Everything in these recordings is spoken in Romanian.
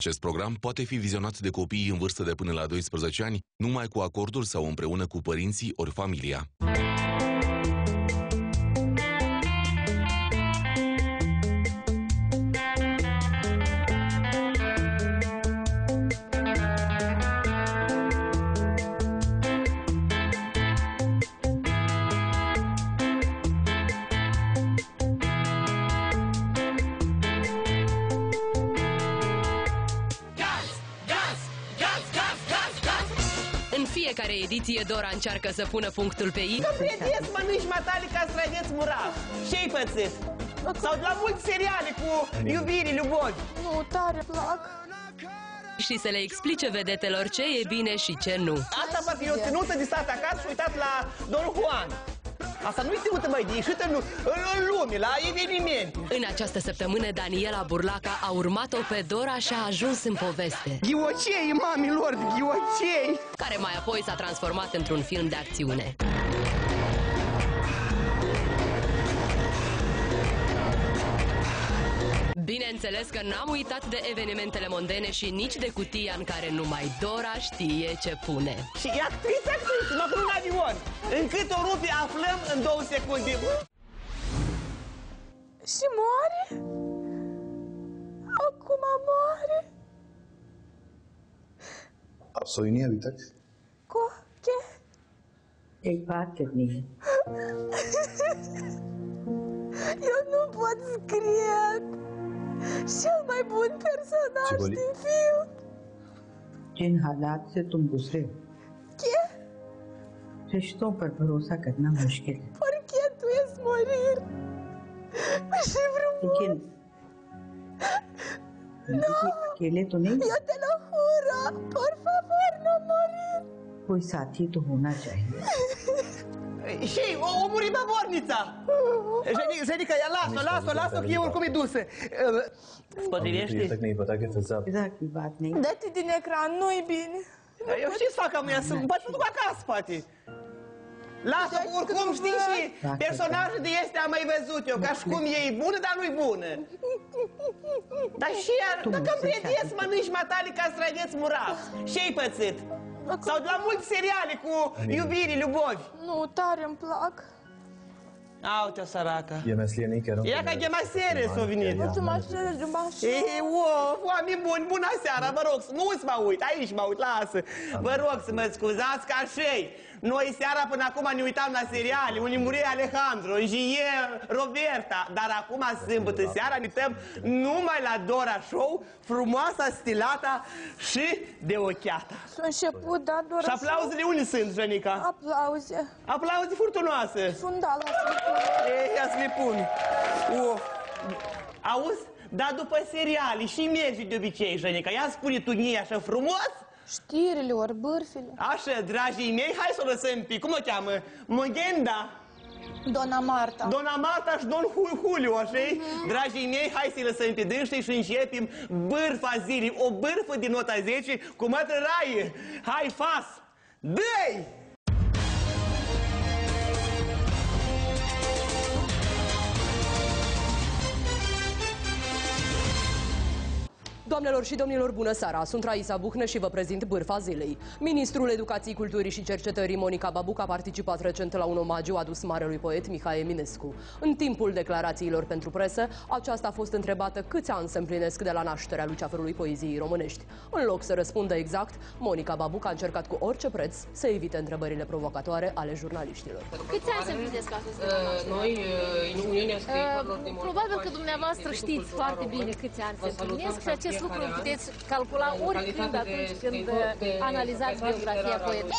Acest program poate fi vizionat de copiii în vârstă de până la 12 ani, numai cu acordul sau împreună cu părinții ori familia. În fiecare ediție, Dora încearcă să pună punctul pe I. Că prieteni mănânci matale ca străveți murav. Ce-ai pățit? Sau de la multe seriale cu iubire, lubovi. Nu, tare plac. Și să le explice vedetelor ce e bine și ce nu. Asta parcă eu ținută de stat acasă și uitat la Don Juan. Asta nu-i ținută, mai de ieșită în lume, la evenimente. În această săptămână, Daniela Burlaca a urmat-o pe Dora și a ajuns în poveste, Ghiocei, mamilor, ghiocei! care mai apoi s-a transformat într-un film de acțiune. Bineînțeles că n-am uitat de evenimentele mondene și nici de cutia în care numai Dora știe ce pune. Și e actriță, măcar un avion. În cât o rupi aflăm în 2 secunde. Și moare? Acum moare? A co jiného, tak? Coche? Ei bate mie. Eu nu pot scrie. Cel mai bun personaj din film. जिन हालात से तुम गुजरे हो, Ce? रिश्तों पर भरोसा करना मुश्किल है, Parchetuiesc morir. Și frumos. लेकिन जिंदगी अकेले तो नहीं, Eu te lo juro. Por favor, no morir. कोई साथी तो होना चाहिए. Și o muri babornița. Jenica, ia lasă-o, că e oricum e dusă. Spotrivește? Tak nejpata, că făza. पिता की बात नहीं. Dă-te din ecran, nu-i bine. Eu știu să fac am ea, să mă duc acasă, poate. Lasă, oricum știi și personajul de este am mai văzut eu, ca și cum e bună, dar nu-i bună. Dar și iar, dacă îmi prieteni să mănânci matale ca străveți murav, ce-ai pățit? Sau de la multe seriale cu iubire, lubovi. Nu, tare îmi plac. Aute-o, săraca. Je meslie chiar. Ea ca chema serie s-o venit. Mulțumesc, Jumbaș. Ei, oameni buni, bună seara, vă rog, nu-ți mă uit, aici mă uit, lasă. Vă rog să mă scuzați ca și noi seara până acum ne uitam la seriale, unii murie Alejandro, Îngie Roberta, dar acum sâmbătă seara ne uităm numai la Dora Show, frumoasa, stilata și de ochiata. S-a început, da, Dora? Și aplauzele unde sunt, Jenica? Aplauze. Aplauze furtunoase. Sunt da la Slipun. Ei, ia să le pun. Auzi? Dar după seriale și mergi de obicei, Jenica, ia spune tu nie așa frumos? Știrile ori bârfile. Așa, dragii mei, hai să o lăsăm pe, cum o cheamă? Mogenda? Dona Marta. Dona Marta și Don Julio, așa-i? Dragii mei, hai să-i lăsăm pe dânștii și începem bârfa zilei. O bârfă din nota 10 cu mătră Raie. Hai, fas! Dă-i! Doamnelor și domnilor, bună seara! Sunt Raisa Buhnă și vă prezint bârfa zilei. Ministrul Educației, Culturii și Cercetării, Monica Babuc, a participat recent la un omagiu adus marelui poet Mihai Eminescu. În timpul declarațiilor pentru presă, aceasta a fost întrebată câți ani se împlinesc de la nașterea luceafărului poeziei românești. În loc să răspundă exact, Monica Babuc a încercat cu orice preț să evite întrebările provocatoare ale jurnaliștilor. Câți ani se împlinesc astăzi? Noi, Uniunea Scriitorilor de Moldova. Probabil că dumneavoastră știți foarte bine câți ani se împlinesc și acest lucru puteți calcula oricând atunci când analizați biografia poetului.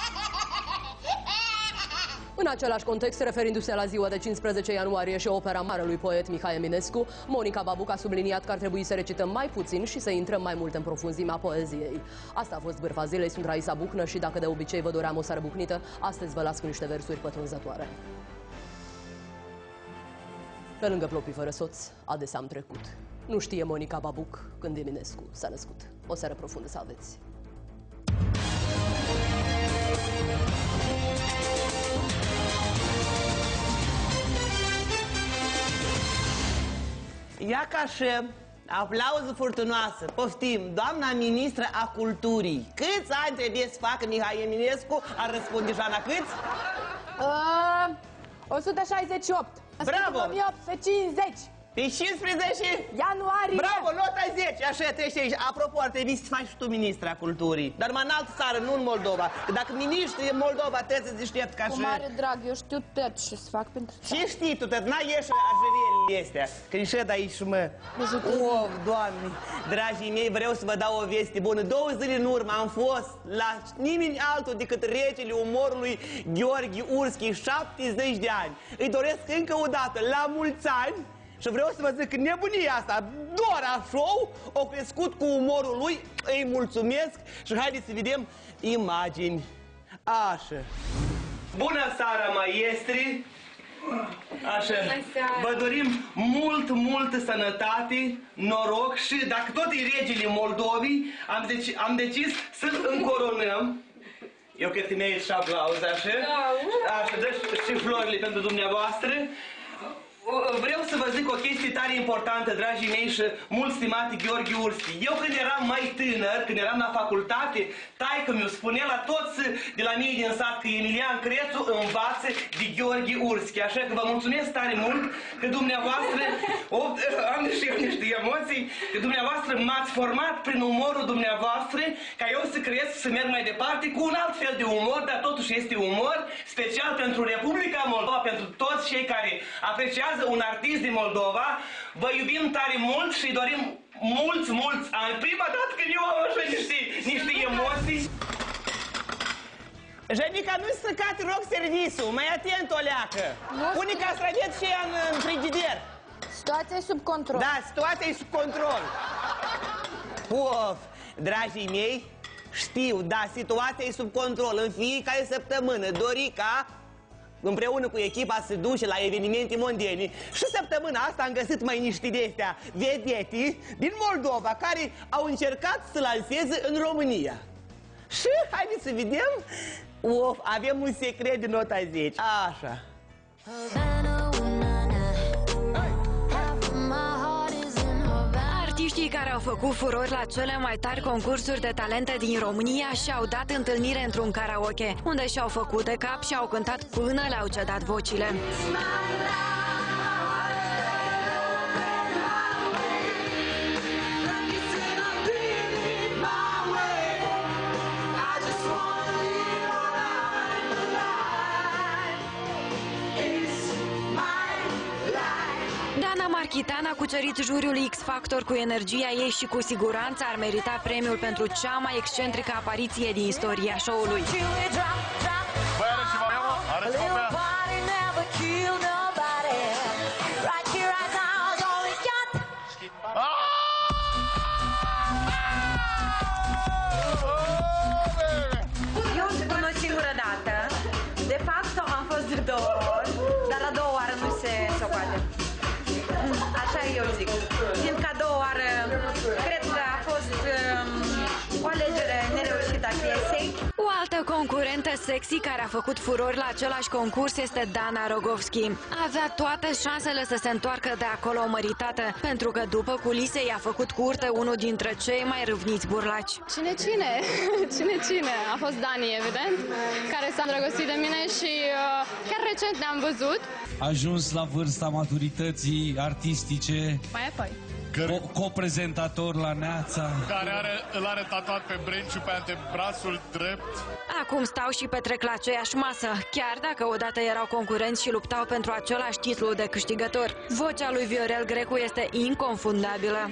În același context, referindu-se la ziua de 15 ianuarie și opera marelui poet Mihai Eminescu, Monica Babuc a subliniat că ar trebui să recităm mai puțin și să intrăm mai mult în profunzimea poeziei. Asta a fost bârfa zilei, sunt Raisa Buhnă și dacă de obicei vă doream o seară bucnită, astăzi vă las cu niște versuri pătrunzătoare. Pe lângă plopii fără soț, adesea am trecut. Nu știe Monica Babuc când Eminescu s-a născut. O seară profundă să aveți! Ia ca și Aplauză furtunoasă. Poftim, doamna ministră a culturii. Câți ani trebuie să facă Mihai Eminescu? Ar răspunde Joana, câți? 168. Bravo! 1850. Pe 15 Ianuarie. Bravo, nota 10, așa trece aici. Apropo, ar trebui să faci și tu ministra culturii. Dar mai în altă țară, nu în Moldova. Că dacă ministrii în Moldova trebuie să deștept ca și... Cu mare drag, eu știu tot ce să fac pentru... Ce știi tu, tot n-ai ieși ajevelile astea. Când șed aici, mă. Of, Doamne, dragii mei, vreau să vă dau o veste bună. 2 zile în urmă am fost la nimeni altul decât regele umorului Gheorghe Urski, 70 de ani. Îi doresc încă o dată, la mulți ani. Și vreau să vă zic că nebunia asta, Dora Show, a crescut cu umorul lui, îi mulțumesc și haideți să vedem imagini. Așa. Bună seara, maestri! Așa. Vă dorim multă sănătate, noroc și dacă tot e regele Moldovii, am decis să-l încoronăm. Eu cred că mi-ai și aplauze, așa? Așa, dă și florile pentru dumneavoastră. Vreau să vă zic o chestie tare importantă, dragii mei și mult stimate Gheorghe Urski. Eu când eram mai tânăr, când eram la facultate, taică-miu spunea la toți de la mine din sat că Emilian Crețu învață de Gheorghe Urski. Așa că vă mulțumesc tare mult că dumneavoastră, am și eu niște emoții, că dumneavoastră m-ați format prin umorul dumneavoastră ca eu să cresc, să merg mai departe cu un alt fel de umor, dar totuși este umor special pentru Republica Moldova, pentru toți cei care apreciază un artist din Moldova. Vă iubim tare mult și dorim mulți ani. Prima dată când eu am așa niște emoții. Jenica, nu-i stricat, rog, serviciul. Mai atent, o leacă. Pune castraveți și ea în frigider. Situația e sub control. Da, situația e sub control. Of, dragii mei, știu, da, situația e sub control. În fiecare săptămână, Dorica împreună cu echipa se duce la evenimente mondiale și săptămâna asta am găsit mai niște de-astea vedeti din Moldova care au încercat să lanseze în România. Și haideți să vedem. Of, avem un secret din nota 10. Așa. Artiștii care au făcut furori la cele mai tari concursuri de talente din România și-au dat întâlnire într-un karaoke, unde și-au făcut de cap și au cântat până le-au cedat vocile. Dana Marchitan a cucerit juriul X Factor cu energia ei și cu siguranță ar merita premiul pentru cea mai excentrică apariție din istoria show-ului. Eu spun o singură dată. De fapt, am fost de 2 ori, dar la 2 oară nu se socoate. Așa eu zic. Fiindcă a 2 oară, cred că a fost o alegere nereușită a piesei. O altă concurentă sexy care a făcut furori la același concurs este Dana Rogovski. Avea toate șansele să se întoarcă de acolo măritată, pentru că după culise i-a făcut curte unul dintre cei mai râvniți burlaci. Cine? A fost Dani, evident, care s-a îndrăgostit de mine și chiar recent ne-am văzut. A ajuns la vârsta maturității artistice. Mai apoi. Co-prezentator la Neața. Care îl are tatuat pe Brenciu pe antebrațul drept. Acum stau și petrec la aceeași masă, chiar dacă odată erau concurenți și luptau pentru același titlu de câștigător. Vocea lui Viorel Grecu este inconfundabilă.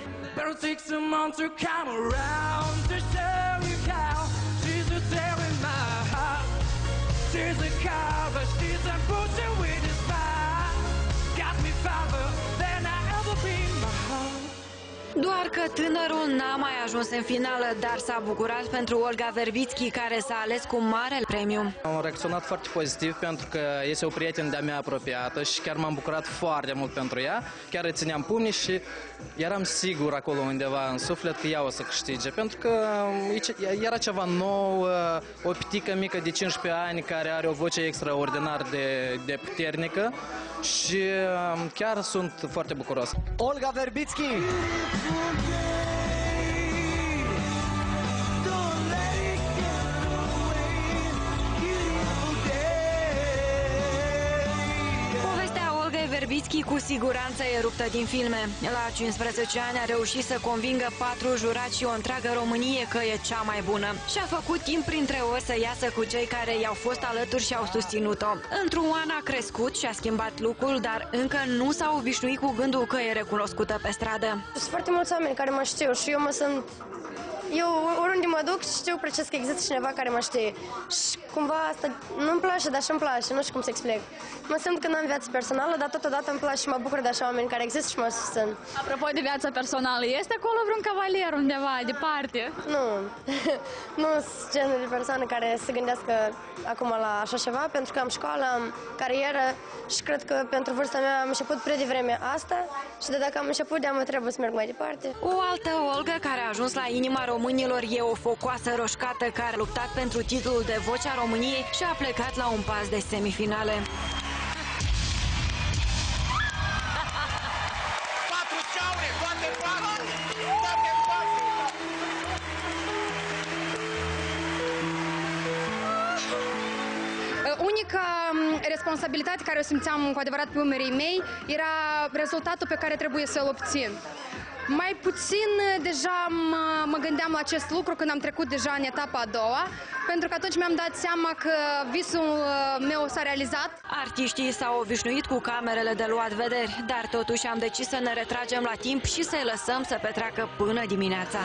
Doar că tânărul n-a mai ajuns în finală, dar s-a bucurat pentru Olga Verbitski, care s-a ales cu mare premiu. Am reacționat foarte pozitiv pentru că este o prietenă de-a mea apropiată și chiar m-am bucurat foarte mult pentru ea. Chiar îi țineam pumnii și eram sigur acolo undeva în suflet că ea o să câștige, pentru că era ceva nou, o pitică mică de 15 ani care are o voce extraordinar de puternică și chiar sunt foarte bucuros. Olga Verbitski! Verbitski cu siguranță e ruptă din filme. La 15 ani a reușit să convingă 4 jurați și o întreagă Românie că e cea mai bună. Și-a făcut timp printre ori să iasă cu cei care i-au fost alături și au susținut-o. Într-un an a crescut și a schimbat lucrul, dar încă nu s-a obișnuit cu gândul că e recunoscută pe stradă. Sunt foarte mulți oameni care mă știu și eu mă sunt... Eu oriunde mă duc știu precis că există cineva care mă știe și cumva asta nu-mi place, dar și-mi place, nu știu cum să explic. Mă simt că n-am viață personală, dar totodată îmi place și mă bucur de așa oameni care există și mă susțin. Apropo de viața personală, este acolo vreun cavalier undeva, departe? Nu, nu sunt genul de persoană care se gândească acum la așa ceva, pentru că am școală, am carieră și cred că pentru vârsta mea am început prea devreme asta și de dacă am început, de-am trebuie să merg mai departe. O altă Olga care a ajuns la inima românilor e o focoasă roșcată care a luptat pentru titlul de Vocea României și a plecat la un pas de semifinale. Unica responsabilitate care o simțeam cu adevărat pe umerii mei era rezultatul pe care trebuie să-l obțin. Mai puțin deja mă gândeam la acest lucru când am trecut deja în etapa a doua, pentru că atunci mi-am dat seama că visul meu s-a realizat. Artiștii s-au obișnuit cu camerele de luat vederi, dar totuși am decis să ne retragem la timp și să-i lăsăm să petreacă până dimineața.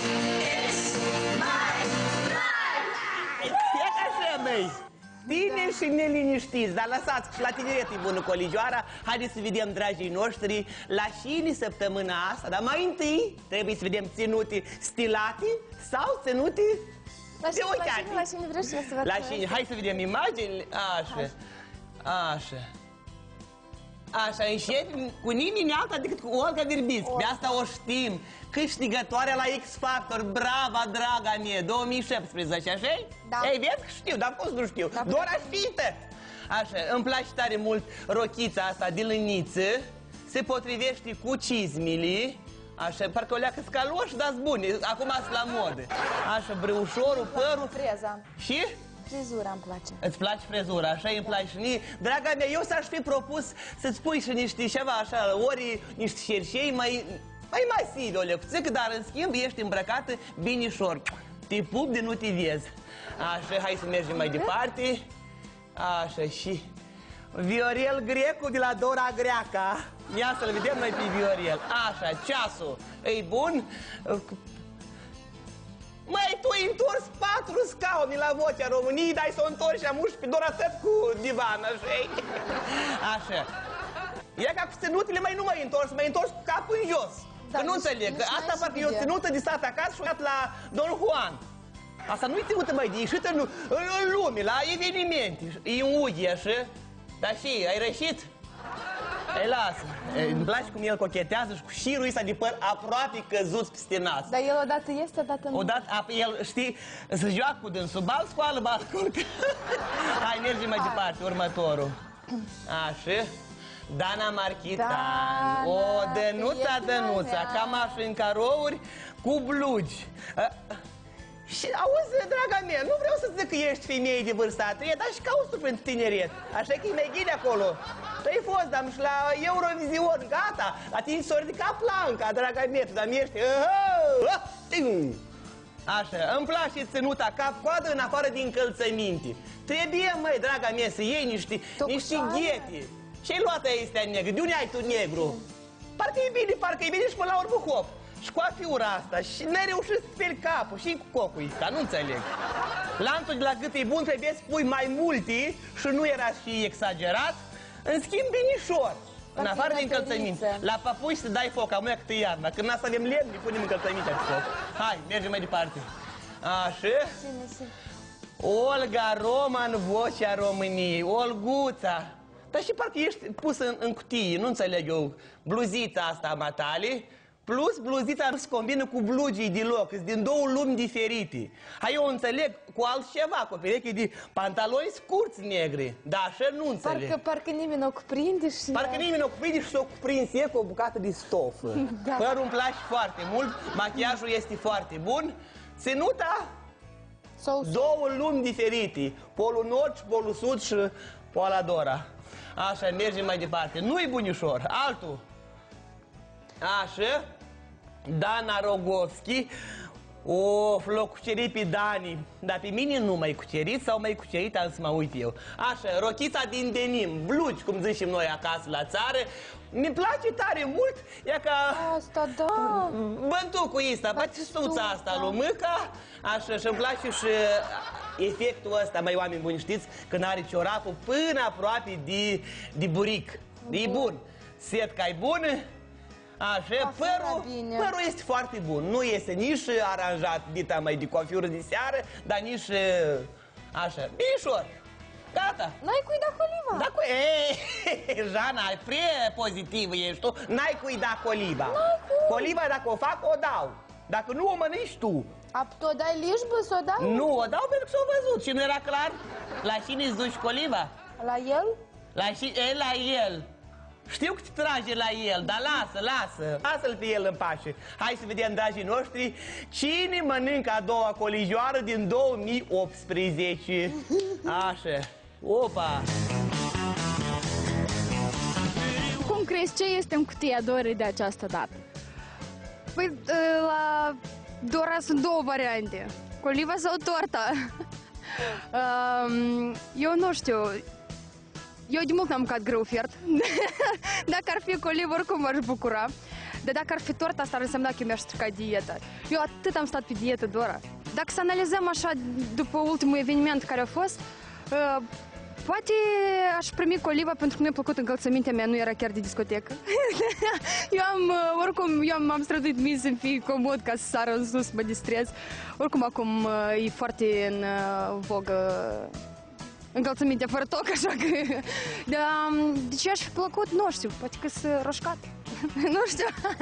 Bine și neliniștiți, dar lăsați și la tineret e bună coligioara. Haideți să vedem, dragii noștri, lașinii săptămâna asta, dar mai întâi trebuie să vedem ținuti stilate sau ținuti de ochiati. Lașini, vreau și eu să văd. Lașini, hai să vedem imaginile. Așa, așa. Așa, înședi cu nimeni alta decât cu Olga Verbitski. De asta o știm. Câștigătoarea la X Factor. Brava, draga mie, 2017, așa-i? Da. Ei, vezi că știu, dar fost nu știu. Da, doar aștită. Așa, îmi place tare mult rochița asta de lâniță. Se potrivește cu cizmile. Așa, parcă o leacă scaloși, dar bune. Acum sunt la modă. Așa, brăușorul, părul. Freza. Și? Frizura îmi place. Îți place frezura, așa îmi place și mie. Draga mea, eu s-aș fi propus să-ți pui și niște ceva așa, ori niște șerșei mai masivi, o lecuțică, dar în schimb ești îmbrăcată binișor. Te pup de nu te vezi. Așa, hai să mergem mai departe. Așa, și Viorel Grecu de la Dora Greaca. Ia să-l vedem noi pe Viorel. Așa, ceasul. E bun? Măi, tu ai întors 4 scaune la Vocea României, dar ai să o întorci și amuși pe Dora Tăt cu divan, așa-i? Așa. E ca cu ținuturile, mai nu mai întors, mai întors cu capul în jos. Da, că nu înțeleg, că asta parcă e o ținută de stat acasă și la Don Juan. Asta nu-i ținută, mai de ieșită în lume, la evenimente. E un ughi, așa. Dar și, ai rășit? Ei, lasă. Îmi place cum el cochetează și cu șirul ăsta de păr aproape căzuți peste nas. Dar el odată este, odată nu. Odată, el, știi, se joacă cu dânsul. Bal, scoală, bal, curcă. Hai, mergem mai departe, următorul. Așa. Dana Marchitan. O, Dănuța, cam așa în carouri cu blugi. Și auzi, draga mea, nu vreau să zic că ești femeie de vârsta a treia, dar și cauți tu pentru tineret. Așa că e mai ghine acolo. Tu ai fost, dar și la Eurovision, gata. La tine s-o ridicat planca, draga mea, tu dar ești... Așa, îmi place ținuta cap-coadă în afară din încălțăminte. Trebuie, măi, draga mea, să iei niște ghete. Ce-ai luat astea negru? De unde ai tu negru? Parcă e bine și până la urmă hop. Și cu afiura asta, și n-ai reușit să speli capul, și cu cocul ăsta, nu înțeleg. Lanțul de la gât e bun, trebuie să pui mai multe și nu era și exagerat. În schimb, binișor, în afară de încălțăminte. La papuși să dai foc, amuia cât e iarna. Când n-asta avem lemn, îi punem încălțămintea de foc. Hai, mergem mai departe. Așa. Olga Roman, Vocea României, Olguța. Dar și parcă ești pusă în cutie, nu înțeleg eu, bluzița asta a matale, Plus bluzița nu se combină cu blugii deloc, sunt din două lumi diferite. Hai, eu înțeleg cu altceva, cu o pereche de pantaloni scurți negri, dar așa nu înțeleg. Parcă nimeni nu o cuprinde și... Parcă nimeni nu o cuprinde și s-o cuprins e cu o bucată de stofă. Da. Părul îmi place foarte mult, machiajul este foarte bun. Ținuta, două lumi diferite, Polul Nord și Polul Sud și Poala Dora. Așa, mergem mai departe. Nu-i bunișor, altul. Așa, Dana Rogovski. Of, l-o cucerit pe Dani, dar pe mine nu m-ai cucerit sau m-ai cucerit, am să mă uit eu. Așa, rochița din denim, blugi, cum zicem noi acasă la țară. Mi-mi place tare mult, e ca... Asta, da. Băntucul ăsta, batistuța asta lui Mâca. Așa, și-mi place și efectul ăsta, mai oameni buni, știți, când are ciorapul până aproape de buric. E bun. Setca e bună. Așa, părul este foarte bun. Nu este nici aranjat, dita mai de coafură de seară, dar nici așa. Binișor. Gata. N-ai cui da coliba. Da, Jana, prea pozitivă ești tu. N-ai cui da coliba. Coliba, dacă o fac, o dau. Dacă nu, o mănânci tu. Tu o dai lișbă, s-o dau? Nu, o dau pentru că s-o văzut. Și nu era clar? La cine îți duci coliba? La el? La el. Știu că te trage la el, dar lasă-l pe el în pace. Hai să vedem, dragii noștri, cine mănâncă a doua colijioară din 2018. Așa, opa! Cum crezi, ce este în cutia Dorei de această dată? Păi, la Dora sunt două variante, coliba sau torta. Eu nu știu. Eu de mult n-am mâncat greu fiert. Dacă ar fi coliba, oricum m-aș bucura. Dar dacă ar fi torta, asta ar însemna că eu mi-aș strica dieta. Eu atât am stat pe dietă, Dora. Dacă să analizăm așa, după ultimul eveniment care a fost, poate aș primi coliba pentru că nu-i plăcut încălțămintea mea, nu era chiar de discotecă. Eu m-am străduit mie să-mi fie comod ca să sară în sus, mă distrez. Oricum acum e foarte în vogă încălțămintea fără toc, așa că... Dar de ce aș fi plăcut? Nu știu, poate că sunt roșcat. Nu știu.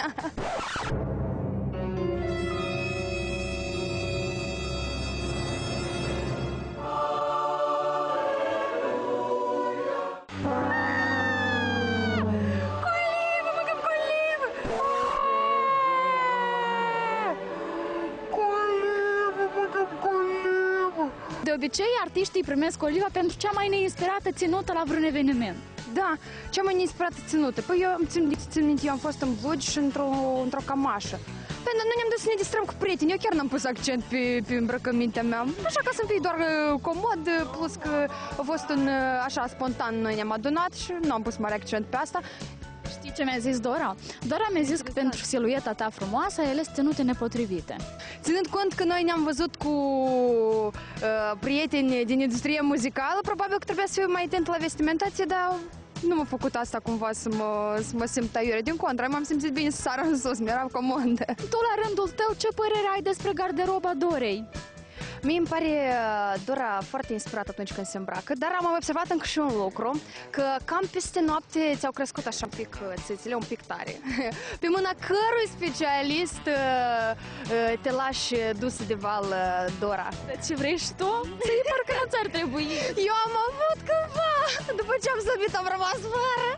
De obicei, artiștii primesc coliba pentru cea mai neinspirată ținută la vreun eveniment. Da, cea mai neinspirată ținută. Păi eu am fost în blugi și într-o cămașă. Păi noi ne-am dus să ne distrăm cu prieteni. Eu chiar n-am pus accent pe îmbrăcămintea mea. Așa ca să-mi fie doar comod, plus că a fost așa spontan, noi ne-am adunat și nu am pus mare accent pe asta. Știi ce mi-a zis Dora? Dora mi-a zis că pentru silueta ta frumoasă, ele sunt ținute nepotrivite. Ținând cont că noi ne-am văzut cu prieteni din industrie muzicală, probabil că trebuia să fiu mai atent la vestimentație, dar nu m-a făcut asta cumva să mă simt aiurea. Din contră, m-am simțit bine să sară în sus, mi-era comod. Tu, la rândul tău, ce părere ai despre garderoba Dorei? Mie îmi pare Dora foarte inspirată atunci când se îmbracă, dar am observat încă și un lucru, că cam peste noapte ți-au crescut așa un pic țâțile, un pic tare. Pe mâna cărui specialist te lași dusă de val, Dora? Ce vrei și tu? Ție parcă nu ți-ar trebui. Eu am avut cândva, după ce am slăbit am rămas fără.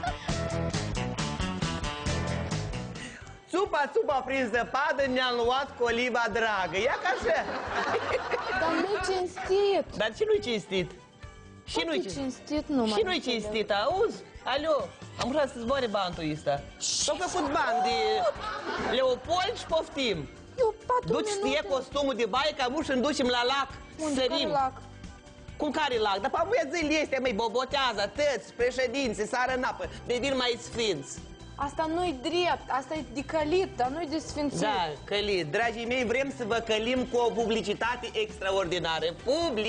Țupa prin zăpadă ne-am luat coliba dragă. Ia ca așa. Dar nu-i cinstit. Dar ce nu-i cinstit? Și nu-i cinstit, nu Și nu-i cinstit, auzi? Alo, am vrea să zboare bantul ăsta. S-au făcut bani de Leopold și poftim. Duci-ție costumul de baie ca muși și ducem la lac. Sărim. Cum care lac? Dar pe amuia zilele astea, măi, bobotează, tăți, președinți, sară în apă, devin mai sfinți. Asta nu-i drept, asta e de călit, dar nu-i de sfințit. Da, călit. Dragii mei, vrem să vă călim cu o publicitate extraordinară.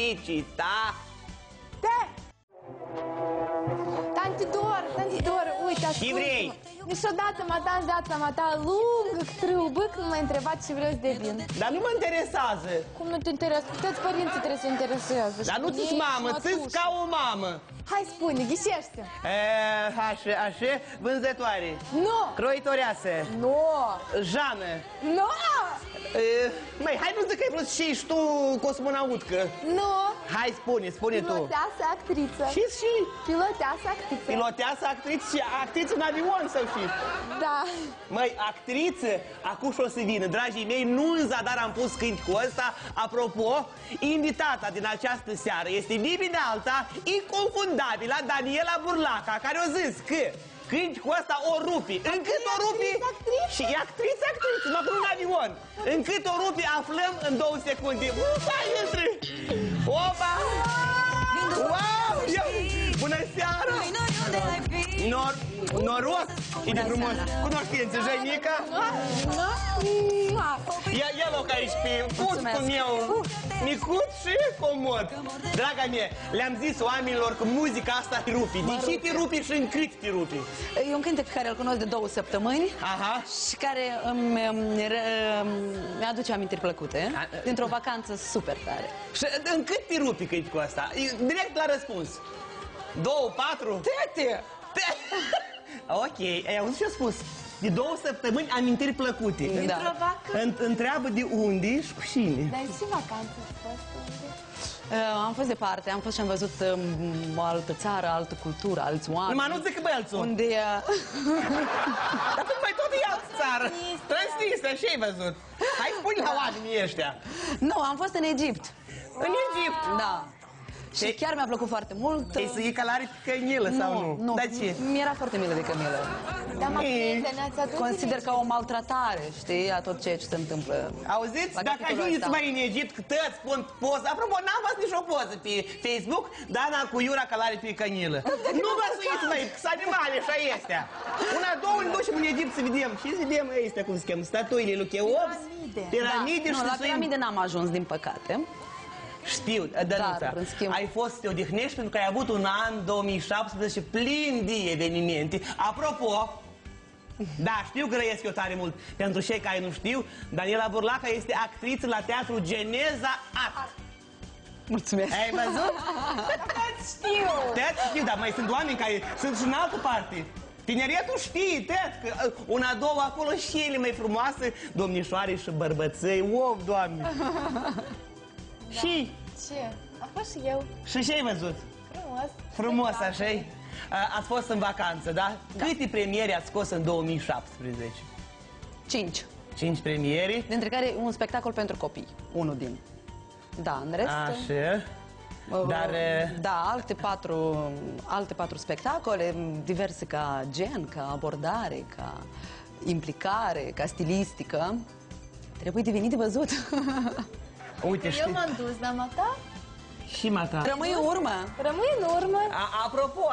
Publicitate! Tanti Dor, uite, Și vrei? Niciodată m-a în viața ta lungă, trâubă, când m-ai întrebat ce vreau să devin. Dar nu mă interesează. Cum nu te interesează? Toți părinții trebuie să interesează. Dar nu ți-s mamă, ți-s ca o mamă. Hai, spune, ghișește. Așa, vânzătoare. Nu. Croitoreasă. Nu. Jană. Nu. Măi, hai nu zic că ai vrut și ești tu cosmonautcă. Nu. Hai, spune tu. Piloteasă, actriță. Și? Piloteasă, actriță. Piloteasă, actriță și actriță în avion sau și? Da. Măi, actriță, acum și-o să vină. Dragii mei, nu în zadar am pus cânticul ăsta. Apropo, invitata din această seară este nimeni alta, inconfundabilă, Daniela Burlaca, care a zis că cânticul ăsta o rupi. Încât o rupi... Și e actriță, mă pun în avion. Încât o rupi aflăm în 2 secunde. Hai, intre! Opa! Wow! Bună seara! Noroc! E de frumos! Cunoștință, Jăinica? Ia loc aici pe pustul meu micut și comod. Draga mea, le-am zis oamenilor că muzica asta te rupi. De ce te rupi și în cât te rupi? E un cântec care îl cunosc de 2 săptămâni și care mi-aduce amintiri plăcute dintr-o vacanță super tare. Și în cât te rupi cântecul ăsta? Direct la răspuns. 2, 4? Tete! Ok, ai auzit ce a spus? De 2 săptămâni amintiri plăcute. Dintr-o vacanță. Întreabă de unde și cu cine. Dar și vacanță a fost unde? Am fost departe, am fost și am văzut o altă țară, altă cultură, alți oameni. Numai nu zic că bălțul. Unde... Dar tu mai tot e altă țară. Transnistria, ce ai văzut? Hai spune la oamenii ăștia. Nu, am fost în Egipt. În Egipt? Da. Și chiar mi-a plăcut foarte mult. Ei să iei călare pe cănilă sau nu? Nu, Dar ce? mi-era foarte milă de cămilă. Consider ca o maltratare, știi, a tot ceea ce se întâmplă. Auziți? Dacă ajungeți mai în Egipt, că tăți pun poză. Apropo, n-am văzut nicio poză pe Facebook, Dana cu Iura călare pe cănilă. Nu văzuiți, măi, că sunt animale, așa este. Una, două, ne ducem în Egipt să vedem. Și să vedem ăstea, cum se cheamă, statuile lui Cheops, piramide și la piramide n-am ajuns, din păcate. Știu, Danuța, ai fost să te odihnești pentru că ai avut un an 2017 plin de evenimente. Apropo, da, știu că răiesc eu tare mult. Pentru cei care nu știu, Daniela Burlaca este actriță la teatru Geneza Art. Mulțumesc! Ai văzut? Te-ați știu, dar mai sunt oameni care sunt și în altă parte. Tineretul știe, că una, două acolo și ele mai frumoase, domnișoare și bărbăței. Wow, Doamne! Și? Ce? A fost și eu. Și ce ai văzut? Frumos. Frumos, așa-i? Ați fost în vacanță, da? Câte premiere ați scos în 2017? 5. 5 premiere? Dintre care un spectacol pentru copii. Unul din. Da, în rest... Așa. Dar... Da, alte 4 spectacole, diverse ca gen, ca abordare, ca implicare, ca stilistică. Trebuie de venit de văzut. Uite, știi. Eu m-am dus, dar mata? Și mata. Rămâi în urmă. Rămâi în urmă. Apropo,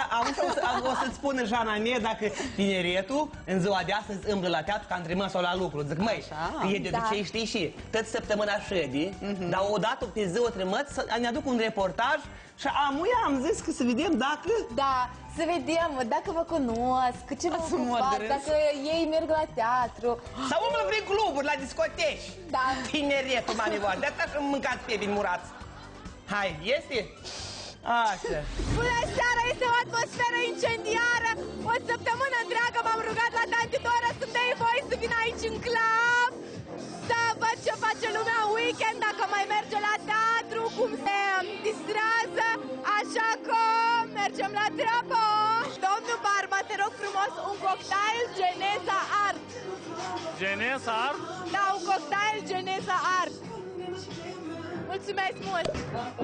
o să-ți spună Jana mie dacă tineretul în ziua de astăzi îmblă la teatru ca între sau la lucru. Zic, măi, că e de obicei, știi și, tot săptămâna ședi, dar odată pe zi o trămăți, ne aduc un reportaj și am zis că să vedem dacă... Da, să vedem dacă vă cunosc, ce vă ocupați, dacă ei merg la teatru. Sau umblă prin cluburi, la discoteci. Da. Tineretul, mami voastră, de-asta și mâncați piepini murați. Hai, este? Așa. Bună seara, este o atmosferă incendiară. O săptămână întreagă m-am rugat la tanti Dora să-mi dai voie să vin aici în club, să văd ce face lumea în weekend, dacă mai merge la teatru, cum se distrează, așa că mergem la treabă. Domnul Barba, te rog frumos, un cocktail Geneza Art. Geneza Art? Da, un cocktail Geneza Art. Mulțumesc mult!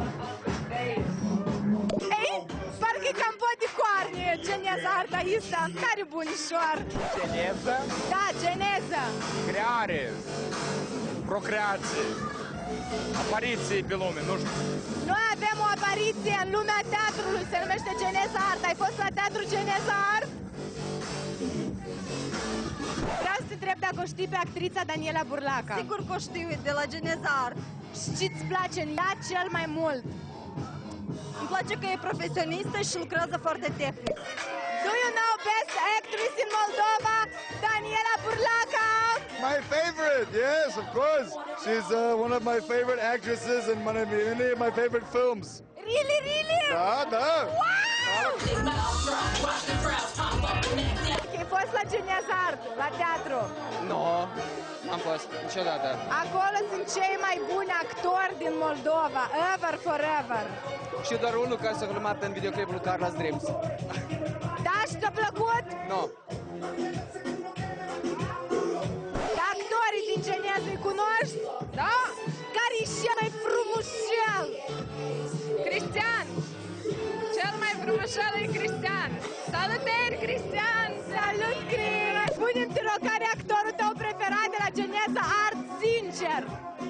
Ei, parcă-i cam pot de coarne, Geneza Arta Ista, care bunișoar! Geneza? Da, Geneza! Creare, procreație, apariții pe lume, nu știu. Noi avem o apariție în lumea teatrului, se numește Geneza Art. Ai fost la teatru Geneza Art? Vreau să te întreb dacă o știi pe actrița Daniela Burlaca. Sigur că o știu, de la Geneza Art. Și ce-ți place în ea cel mai mult? Îmi place că e profesionistă și lucrează foarte tehnic. Do you know Best Actress in Moldova, Daniela Burlaca. My favorite, yes, of course. She's one of my favorite actresses in many of my favorite films. Really, really? Da, da. Wow! Ai fost la Geneza Art, la teatru? Nu, am fost niciodată. Acolo sunt cei mai buni actori din Moldova, ever, forever. Știu doar unul care s-a filmat în videoclipul lui Carla's Dreams. Da, și ți-a plăcut? Nu. Actorii din Geneza îi cunoști? Da? Care-i cel mai frumușel? Cristian! Cel mai frumușel e Cristian! Salutări, Cristian! Salut, Cris! Spune-mi, te rog, care e actorul tău preferat de la Geneza Art, sincer?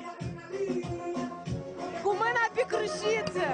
Cu mâna pe crușiță!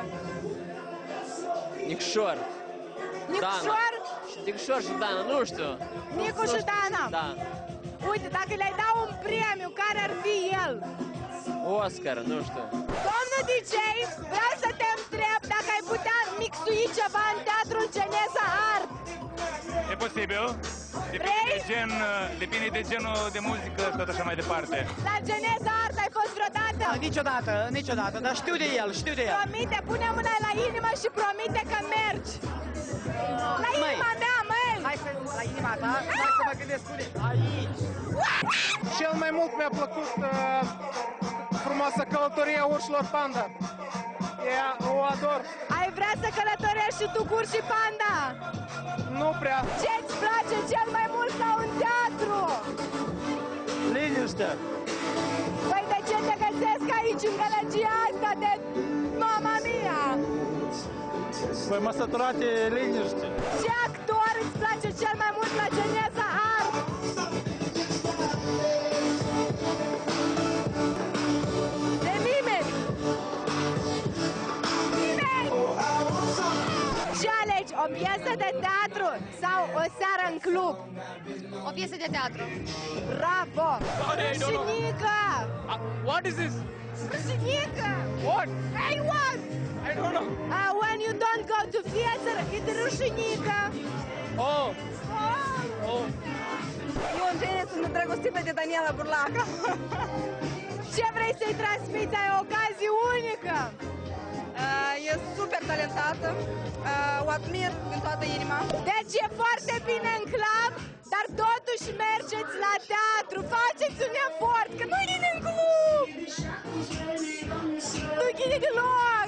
Nicșor. Nicșor? Nicșor și Dana, nu știu. Nicu și Dana? Da. Uite, dacă le-ai da un premiu, care ar fi el? Oscar, nu știu. Domnul DJ, vreau să te întreb dacă ai putea mixui ceva în teatrul Geneza Art. E posibil. Depinde de genul de muzică, tot așa mai departe. La Geneza Art ai fost vreodată? Niciodată, dar știu de el. Promite, pune mâna la inimă și promite că mergi. La inima mea, măi! Hai să, la inima ta, hai să mă gândesc aici. Cel mai mult mi-a plăcut frumoasa călătorie a urșilor panda. O ador. Ai vrea să călătorești și tu cu urșii panda? Nu prea. Ce-ți place cel mai mult la un teatru? Liniște. Păi de ce te găsesc aici în gălăgia asta de mama mia? Păi m-a săturat de liniște. Ce actor îți place cel mai mult la Geneza Art? De nimeni! Nimeni! Ce alegi? O piesă de teatru sau o seară în club? O piesă de teatru. Bravo! Rușinică! What is this? Rușinică! What? Hey, what? I don't know. When you don't go to theater, it's rușinică. Oh. Eu în genere sunt îndrăgostită de Daniela Burlaca. Ce vrei să-i transmiți? Ai o ocazie unică. E super talentată, o admir din toată inima. Deci e foarte bine în club, dar totuși mergeți la teatru. Faceți un efort, că nu e în club. Nu e deloc.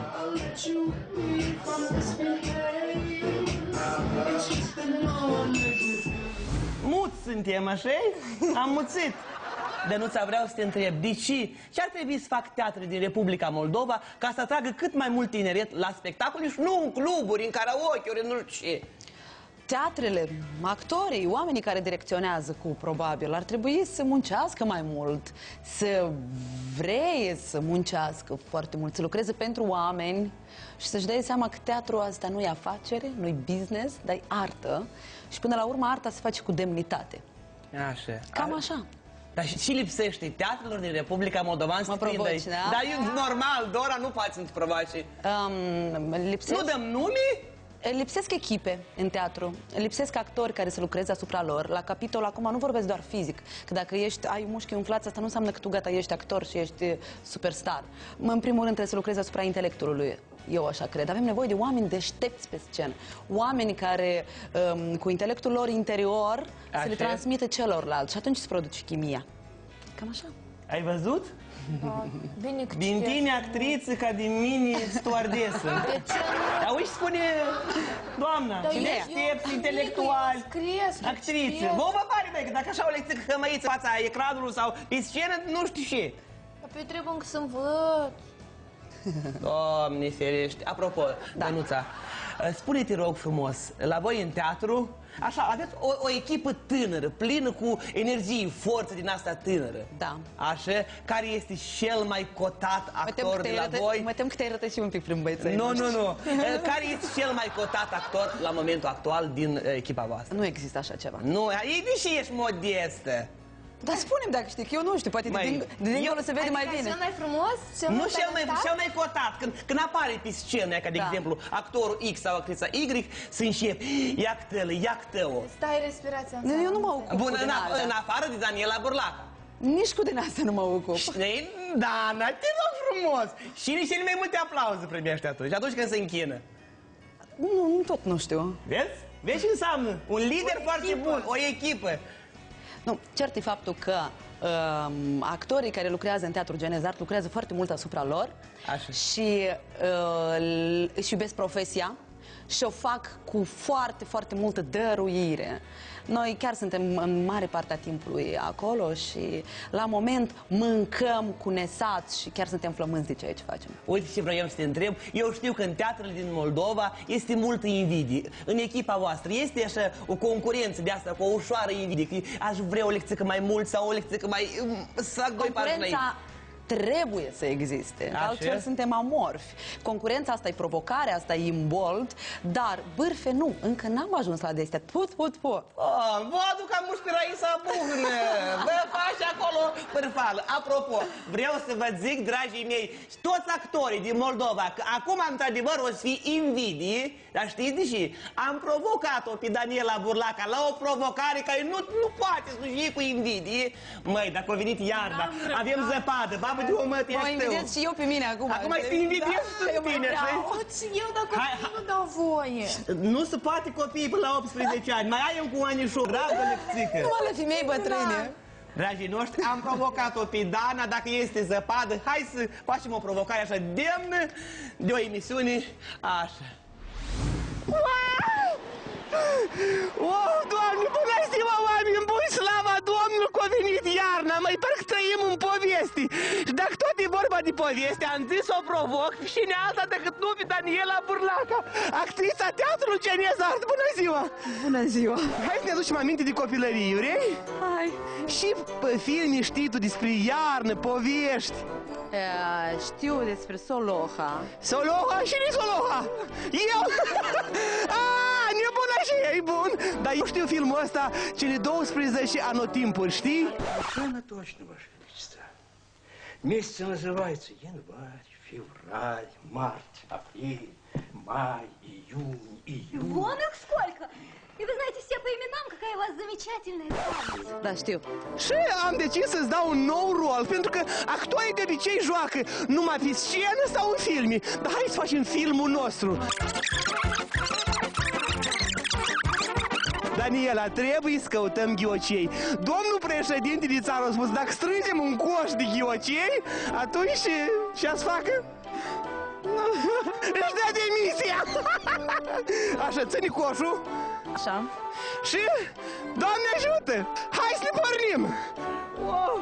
Muți suntem, așa-i? Am muțit. Dănuța, vreau să te întreb, de ce ar trebui să fac teatre din Republica Moldova ca să atragă cât mai mult tineret la spectacole și nu în cluburi, în karaoke-uri, în nu știu ce? Teatrele, actorii, oamenii care direcționează probabil, ar trebui să muncească mai mult, să vrei să muncească foarte mult, să lucreze pentru oameni și să-și dea seama că teatrul asta nu e afacere, nu e business, dar e artă și până la urmă arta se face cu demnitate. Așa. Cam așa. Dar și lipsește teatrelor din Republica Moldova să provoci, aici. Da? Dar e normal, Dora nu poate să te provoace. Nu dăm nume? Lipsesc echipe în teatru, lipsesc actori care să lucreze asupra lor. La capitol, acum nu vorbesc doar fizic, că dacă ai mușchi umflați, asta nu înseamnă că tu gata, ești actor și ești superstar. În primul rând trebuie să lucrezi asupra intelectului. Eu așa cred. Avem nevoie de oameni deștepți pe scenă. Oameni care, cu intelectul lor interior, să le transmită celorlalți. Și atunci se produce chimia. Cam așa. Ai văzut? Bine că din tine actriță ca din mine stewardesă. De ce nu? Auzi, spune doamna, cine deștepți, intelectuali, actriță. Vă pare, băi, că dacă așa o lecție hămăiți fața ecranului sau pe scenă, nu știu ce. Apoi trebuie încă să învăț. Doamne ferește. Apropo, Dănuța, spune-te, rog frumos, la voi în teatru, așa, aveți o echipă tânără, plină cu energie, forță din asta tânără. Da. Așa, care este cel mai cotat actor de la voi? Mă tem că te-ai rătășit un pic prin băieței. Nu. Care este cel mai cotat actor la momentul actual din echipa voastră? Nu există așa ceva. Nu, de ce ești modestă? Dar spune-mi dacă știi, că eu nu știu, poate de dincolo se vede mai bine. Cel mai frumos? Cel mai cotat. Când apare pe scenă, ca de exemplu, actorul X sau actrița Y, să încep, ia-că-tău. Stai respirația. Eu nu mă ocup. Bun, în afară de Daniela Burlaca. Nici cu din asta nu mă ocup. Dana, te rog frumos. Și nici cele mai multe aplauze primești atunci când se închină. Nu, tot nu știu. Vezi? Vezi ce înseamnă? Un lider foarte bun, o echipă. Nu, cert e faptul că actorii care lucrează în Teatrul Genezart lucrează foarte mult asupra lor. Așa. Și își iubesc profesia și o fac cu foarte, foarte multă dăruire. Noi chiar suntem în mare parte a timpului acolo și la moment mâncăm cu nesați și chiar suntem flămânzi de ceea ce facem. Uite ce vreau să te întreb. Eu știu că în teatrele din Moldova este multă invidie. În echipa voastră este așa o concurență de asta, cu o ușoară invidie. Că aș vrea o lecție mai mult sau o lecție mai... Concurența trebuie să existe, altfel suntem amorfi. Concurența asta e provocare, asta e imbold, dar bârfe nu, încă n-am ajuns la de-astea. Vă aduc ca muștira Raisa Buhnă, vă faci acolo bârfală. Apropo, vreau să vă zic, dragii mei, toți actorii din Moldova, că acum într-adevăr o să fie invidie, dar știți de ce? Am provocat-o pe Daniela Burlaca la o provocare care nu poate să fie cu invidie. Măi, dacă a venit iarna, avem zăpadă, babă de omă, te mă invidiați și eu pe mine acum. Acum ai să te invidiez tu pe mine, știi? Eu dacă nu dau voie. Nu se poate copiii până la 18 ani, mai ai cu anișor, dragă lecțică. Numai la femei bătrâne. Dragii noștri, am provocat-o pe Dana, dacă este zăpadă, hai să facem o provocare așa demnă de o emisiune așa. Oh, Doamne, bună ziua, oameni buni, slava Domnului, că a venit iarna, măi, parcă trăim în poveste. Și dacă tot e vorba de poveste, am zis să o provoc și nealta decât nu pe Daniela Burlaca, actrița Teatrului Genezart. Bună ziua! Bună ziua! Hai să ne aducem aminte de copilărie, vrei? Hai! Și pe filme știi tu despre iarnă, povești. Știu despre Soloha. Soloha? Și nici Soloha! Eu? Nebună și e bun! Dar eu știu filmul ăsta, cele 12 anotimpuri, știi? Совершенно точно, Ваше Величество. Месяцы называются январь, февраль, март, апрель, май, июнь, июль. Вон их сколько! И вы знаете все по именам, какая у вас замечательная память. Da, știu. Și am decis să-ți dau un nou rol, pentru că actorii de obicei joacă numai pe scenă sau în filme. Dar hai să facem filmul nostru. Daniela, trebuie să căutăm ghiocei. Domnul președinte de țară a spus, dacă strângem un coș de ghiocei, atunci ce-ați facă? Își dă demisia! Așa, ține coșul. Așa. Și, Doamne ajută! Hai să ne pornim! Wow.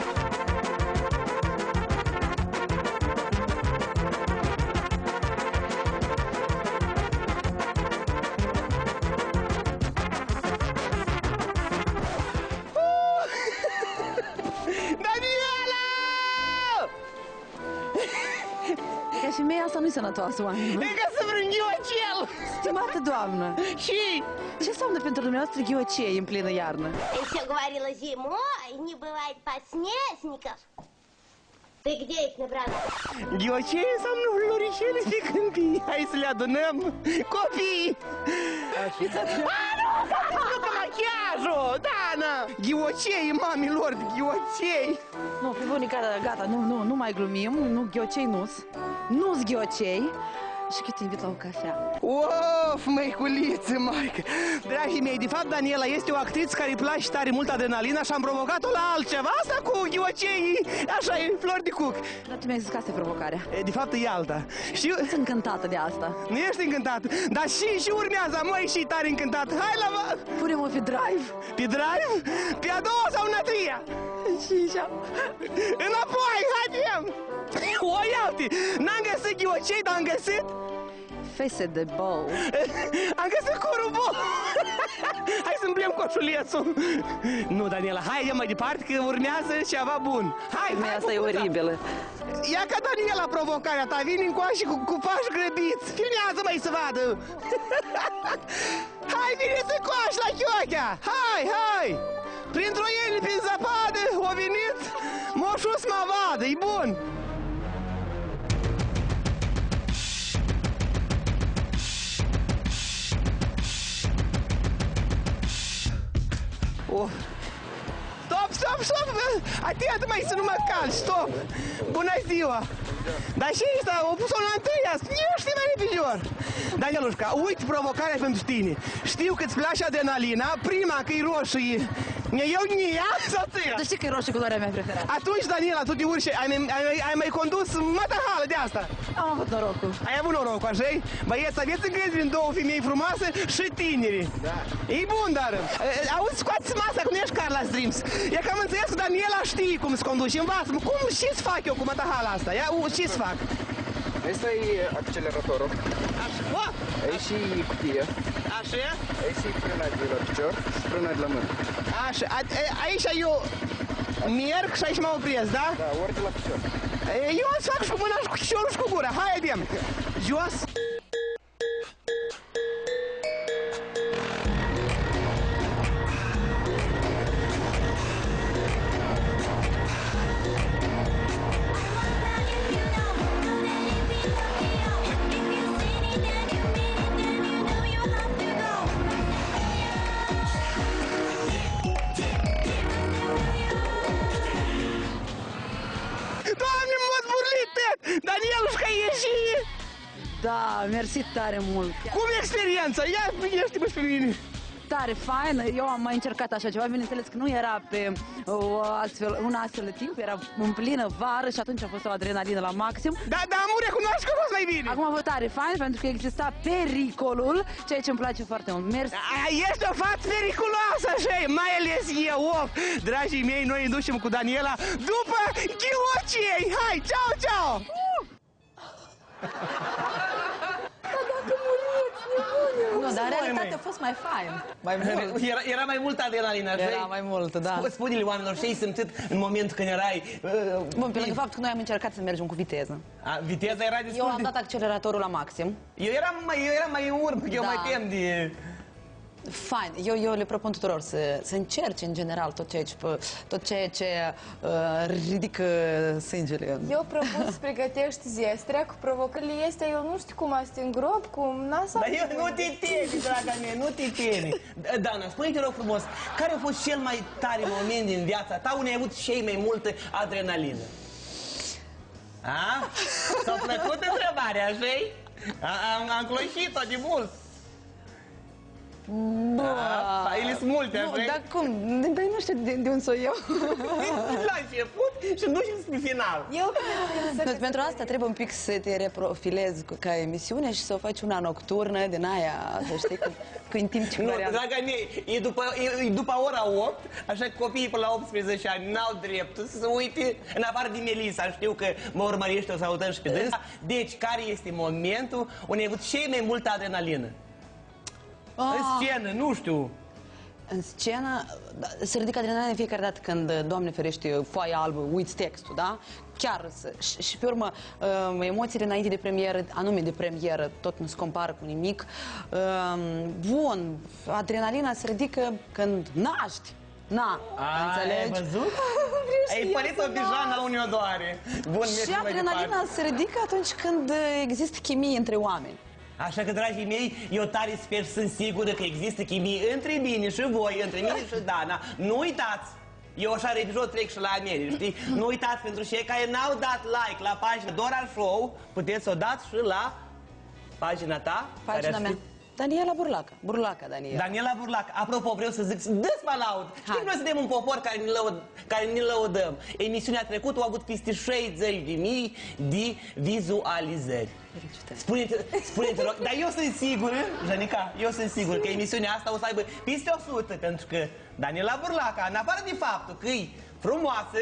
Femeia asta nu-i sănătoasă, oameni. E ca să vrem ghiocel! Stimată doamnă! Și? Ce înseamnă pentru dumneavoastră ghiocei în plină iarnă? Еще говорила, зимой не бывает подснежников. Ты где их набрала? Ghiocei înseamnă floricele de câmpii. Hai să le adunăm, copii! Nu că machiajul! Dana! Ghiocei, mamilor, ghiocei! Nu, pe bunica, gata, nu mai glumim, nu, ghiocei nu-s. Nu-s ghiocei. Și că te invit la o cafea. Of, măiculiță, maică! Dragii mei, de fapt, Daniela este o actriță care îi place tare mult adrenalina și am provocat-o la altceva. Asta cu ghiocei, așa e, flori de cuc. Dar tu mi-ai zis că asta e provocarea. De fapt, e alta. Și eu... Sunt încântată de asta. Nu ești încântată, dar și urmează, măi, și tare încântată. Hai la... Pune-mă pe drive. Pe drive? Pe a doua sau în a treia? Cincea. Înapoi, haidem! O iau-te! N-am găsit ghiocei, dar am găsit... Fese de bou. Am găsit curubou! Hai să îmblem coșulețul! Nu, Daniela, haide mai departe că urmează ceva bun. Hai, asta e oribilă. Ia ca Daniela provocarea ta, vine încoace cu pași grăbiți. Filmează, mai să vadă! Hai, vine să coași la chiochea! Hai! Printr-o ele, prin zăpadă, o venit, moșul să mă vadă, e bun. Stop! Atent, mai să nu mă calci, stop! Bună ziua! Dar și ăsta, o pus-o la întâia, eu știu mai repijor! Danielușca, uite provocarea pentru tine. Știu că îți place adrenalina, prima că e roșie. Eu nia sau ția? Tu știi că e roșie culoarea mea preferată. Atunci, Daniela, tu te urci, ai mai condus matahală de asta? Am avut norocul. Ai avut norocul, așa-i? Băieți, aveți încredere în două femei frumoase și tineri. Da. E bun, dar... Auzi, scoați masa, cum ești Carla Streams. E că am înțeles că Daniela știe cum se conduce. Învață-mă, ce-ți fac eu cu matahala asta? Ce-ți fac? Asta e acceleratorul. Așa. Aici și cutie. Așa. Aici și frâna de la picior și frâna de la mână. Așa. Aici eu merg și aici mă opresc, da? Da, ori de la picior. Eu îți fac și cu mâna și cu piciorul și cu gura. Hai, vedem. Jos. Danielușca, ieși! Da, mersi tare mult. Cum e experiența? Ia, ești pe mine. Tare faină, eu am mai încercat așa ceva, bineînțeles că nu era pe un astfel de timp, era în plină vară și atunci a fost o adrenalină la maxim. Da, am recunosc că a fost mai bine. Acum a fost tare fain pentru că exista pericolul, ceea ce îmi place foarte mult. Mersi. Ești o fată periculoasă, așa, mai ales eu, dragii mei, noi îi ducem cu Daniela după ghiocei. Hai, ceau! Nu, dar în realitate a fost mai fain. Mai mult. Era mai mult adrenalină, așa? Era mai mult, da. Spune-le oamenilor, ce ai simțit în momentul când erai... Bun, pe lângă faptul că noi am încercat să mergem cu viteză. Viteza era destul de... Eu am dat acceleratorul la maxim. Eu eram mai în urmă, eu mai tem de... Fain. Eu le propun tuturor să încerce în general tot ceea ce ridică sângele. Eu propun să pregătești zestrea cu provocările este, eu nu știu cum a să te îngrop, cum n-a. Dar eu nu te temi, draga mea, nu te temi. Dana, spune-te rog frumos, care a fost cel mai tare moment din viața ta unde ai avut cei mai multă adrenalină? A? S-a plăcut întrebarea, așa-i? Am cloșit-o de mult. Ele sunt multe, așa? Dar cum? Dar nu știu de unde să iau. La început și nu știu spre final. Pentru asta trebuie un pic să te reprofilezi ca emisiune și să o faci una nocturnă din aia, să știi, cu în timp ce variază. Draga mea, e după ora 8, așa că copiii până la 18 ani n-au dreptul să se uite, în afară de Melisa, știu că mă urmărește, o să audăm și pe dânsa. Deci, care este momentul unde ai avut cei mai multă adrenalină? În scenă, nu știu. În scenă, se ridică adrenalina de fiecare dată când, Doamne ferește, foaia albă, uiți textul, da? Chiar, și pe urmă, emoțiile înainte de premieră, anume de premieră, tot nu se compară cu nimic. Bun, adrenalina se ridică când naști. Înțelegi? Ai văzut? Ai părit o bijana unii o doare. Bun, și adrenalina se ridică atunci când există chimie între oameni. Așa că, dragii mei, eu tare sper și sunt sigură că există chimie între mine și voi, între mine și Dana. Nu uitați! Eu așa repijot trec și la America, știi? Nu uitați, pentru cei care n-au dat like la pagina Dora Show, puteți să o dați și la pagina ta. Pagina mea. Daniela Burlaca. Burlaca, Daniela. Daniela Burlaca. Apropo, vreau să zic, dă-ți mă laud. Știi că noi suntem un popor care ne lăudăm. Emisiunea trecută au avut peste 60.000 de vizualizări. Spune-te rog, dar eu sunt sigură, Janica, eu sunt sigură că emisiunea asta o să aibă peste 100, pentru că Daniela Burlaca, în afară de faptul că e frumoasă,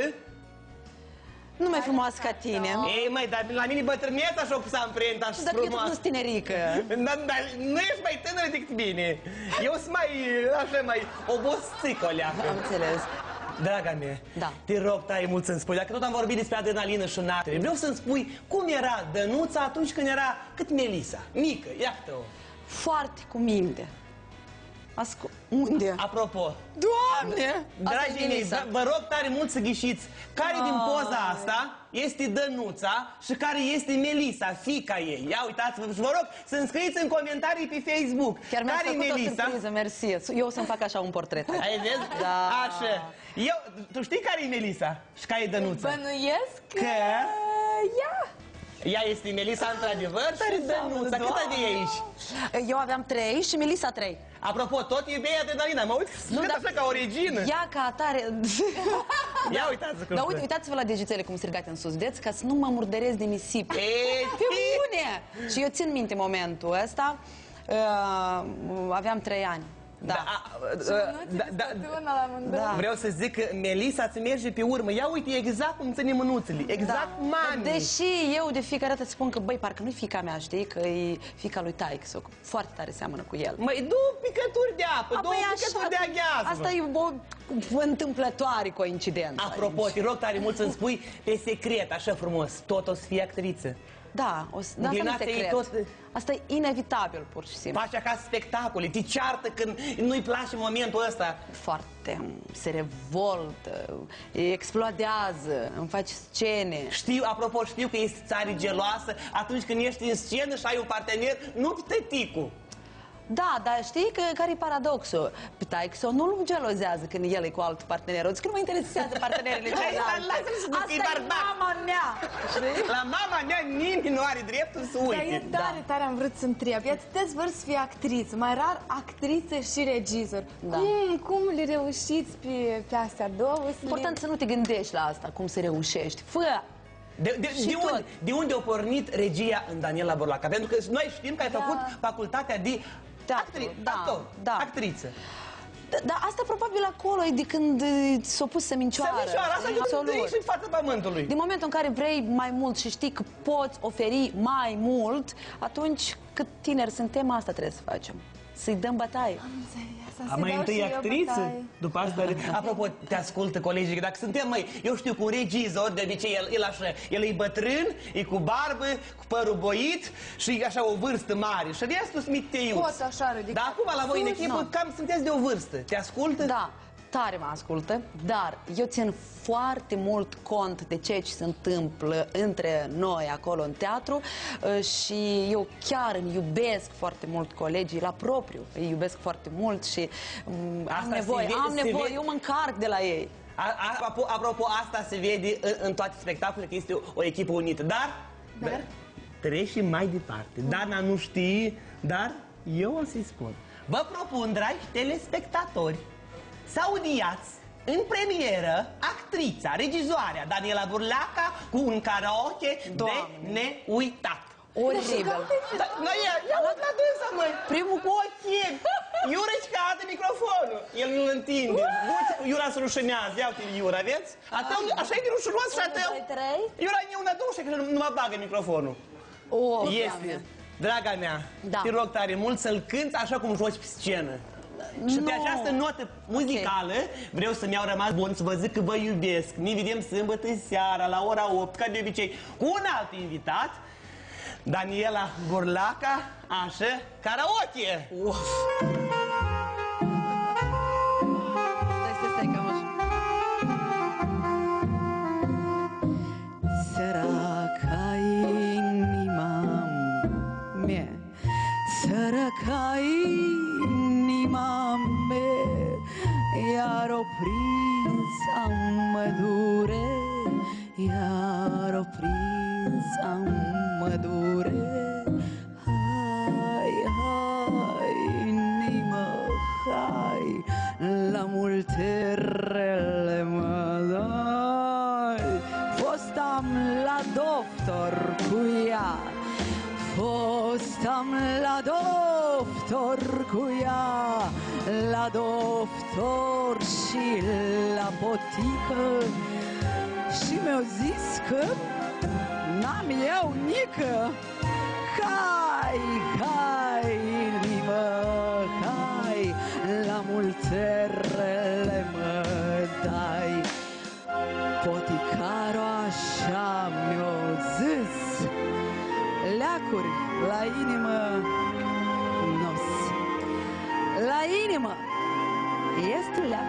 nu mai frumoasă ca tine. Ei, măi, dar la mine bătrâneța și-o pus amprenta și frumoasă. Dar tu nu-s tinerică. Dar nu ești mai tânără decât mine. Eu sunt mai, așa, mai obosică, leacă. Am înțeles. Draga mea, da. Te rog tare mult să-mi spui, dacă tot am vorbit despre adrenalină și natere, vreau să-mi spui cum era Dănuța atunci când era cât Melisa, mică, iată-o. Foarte cu minte. Unde? Apropo. Doamne! Dragii mei, vă rog tare mult să ghișiți care din poza asta este Dănuța și care este Melisa, fiica ei. Ia uitați-vă și vă rog să înscrieți în comentarii pe Facebook. Chiar mi-a care făcut Melisa? o surpriză, mersi. Eu o să-mi fac așa un portret. Ai vezi? Da. Așa. Tu știi care e Melisa și care e Dănuța? Bănuiesc că... Ea. Ea este Melisa într-adevăr și Dănuța. Cât aveai aici? Eu aveam 3 și Melisa 3. Apropo, tot iubeai adrenalina. Mă uit așa ca o regină. Ea ca atare... Ia uitați-vă cum stă. Uitați-vă la degetele cum strigate în sus, vedeți? Ca să nu mă murdăresc de nisip. Pe bune! Și eu țin minte momentul ăsta. Aveam 3 ani. Da. Vreau să zic că Melisa îți merge pe urmă. Ia uite exact cum ține mânuțele. Exact mami. Deși eu de fiecare dată spun că, băi, parcă nu-i fiica mea, știi? Că e fiica lui taică-so. Foarte tare seamănă cu el. Măi, două picături de apă, două picături de aghiază. Asta e o întâmplătoare coincidență. Apropo, te rog tare mult să-mi spui pe secret, așa frumos, tot o să fie actriță. Da, asta nu e secret. Asta e inevitabil, pur și simplu. Face acasă spectacole, te ceartă când nu-i place momentul ăsta. Foarte, se revoltă, explodează, îmi face scene. Apropo, știu că ești țară geloasă atunci când ești în scenă și ai un partener, nu tăticul. Da, dar știi care e paradoxul? Pe taică-so nu-l gelozează când el e cu alt partener. Zic că nu mă interesează partenerele celelalte. Asta e mama mea! La mama mea nimeni nu are dreptul să uite. Dar e tare am vrut să întreb. Iată, sunteți vor să fie actriță, mai rar actriță și regizor. Cum le reușiți pe astea două? Important să nu te gândești la asta, cum să reușești. Fă! De unde a pornit regia în Daniela Burlaca? Pentru că noi știm că ai făcut facultatea de actriță. Dar asta probabil acolo e de când s-a pus semicioară. Semicioara, asta e în fața pământului. Din momentul în care vrei mai mult și știi că poți oferi mai mult, atunci cât tineri suntem, asta trebuie să facem. Să-i dăm bătaie. Mai întâi actriță, după asta... Apropo, te ascultă colegii, dacă suntem, eu știu, cu un regizor, de obicei, el e bătrân, e cu barbă, cu părul boit și așa o vârstă mare. Și restul sunt miteiuți. Pot așa ridicat. Dar acum, la voi în echipă, cam sunteți de o vârstă. Te ascultă? Da. Tare mă ascultă, dar eu țin foarte mult cont de ceea ce se întâmplă între noi acolo în teatru și eu chiar îmi iubesc foarte mult colegii la propriu, îi iubesc foarte mult și am nevoie, eu mă încarc de la ei. Apropo, asta se vede în toate spectacolele, că este o echipă unită, dar treci și mai departe. Dana nu știe, dar eu o să-i spun. Vă propun, dragi telespectatori, să audiați în premieră actrița, regizoarea Daniela Burlaca cu un karaoke de neuitat. Oribil. Ia uite la dânsa, măi! Primul cu ochii! Iura își cade microfonul. El nu-l întinde. Iura se rușinează. Ia uite, Iura, vezi? Așa e de rușinos și atât. Iura e una dușă, că nu mă bagă microfonul. Este. Draga mea, te rog tare mult să-l cânti așa cum joci pe scenă. Și pe această notă muzicală vreau să-mi iau rămas bun să vă zic că vă iubesc. Ne vedem sâmbătă seara la ora 8, ca de obicei, cu un alt invitat, Daniela Burlaca, așa, karaoke! Săraca inima mea, săraca inima mea, iar-o prins am dure, iar-o prins am dure. Hai, hai, inima, hai, la multe rele mă dai. Fostam la doctor cu ea, fostam la doctor cu ea, la doctor și la botică, și mi-au zis că n-am eu nică. Hai, hai, inimă, hai, la multe rele mă dai. Poticarul așa mi-o zis, leacuri la inimă nos, la inimă inimă este leac.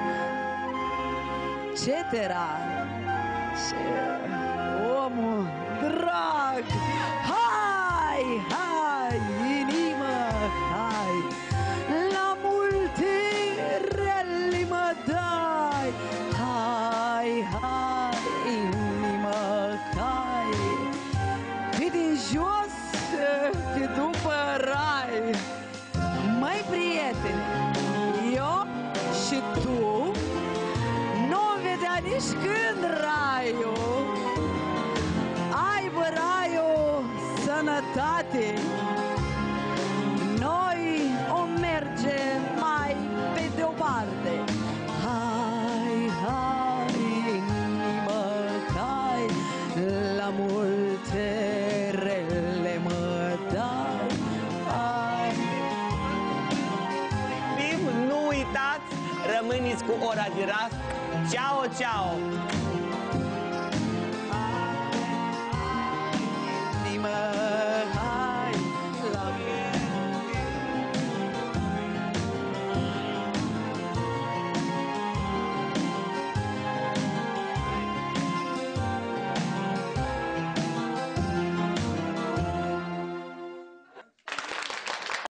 Cetera și omul drag. Hai, hai, inimă, hai, la multe rele mă dai. Hai, hai, inimă, hai, pe de jos, pe după rai. Măi, prietene, eu și tu nu vedea nici când raiul. Aibă raiul sănătate, noi o merge mai pe de-o-parte. Hai, hai, inimă, hai, la multe rele mă dai. Hai. Nu uitați, rămâneți cu ora de rast. Ciao, ciao! Inimă,